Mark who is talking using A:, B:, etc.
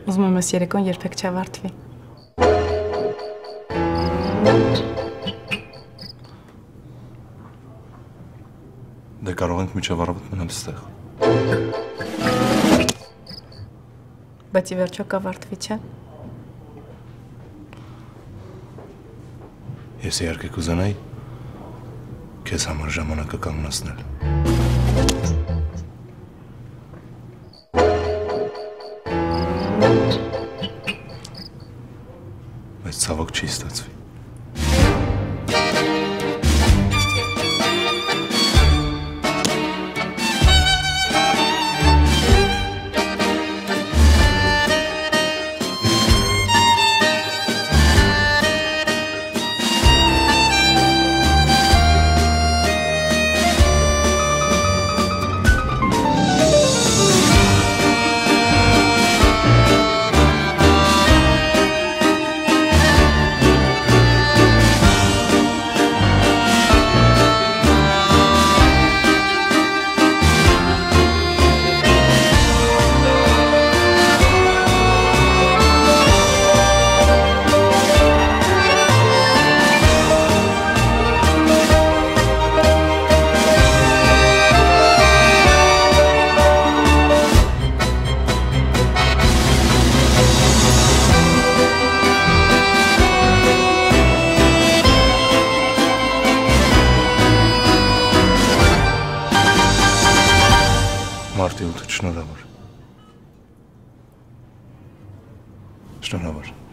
A: Ուզում եմ այս երեկոն երբեք չավարտվի։
B: Դե կարող ենք միջև առավոտ մնալ ստեղ։
A: Բայց ի վերջո կավարտվի, չէ՞։
B: Ես իհարկե կուզենայի քեզ համար ժամանակը կանգնացնել։ Բայց ցավոք չի ստացվի։ Մարտի 8-ը շնորհավոր։ Շնորհավոր։